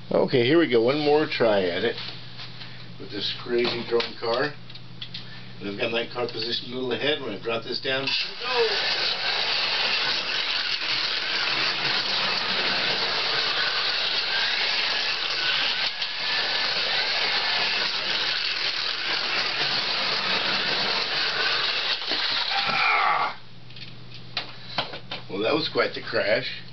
Okay, here we go. One more try at it with this crazy drone car. And I've got my car positioned a little ahead. When I drop this down, go! Well, that was quite the crash.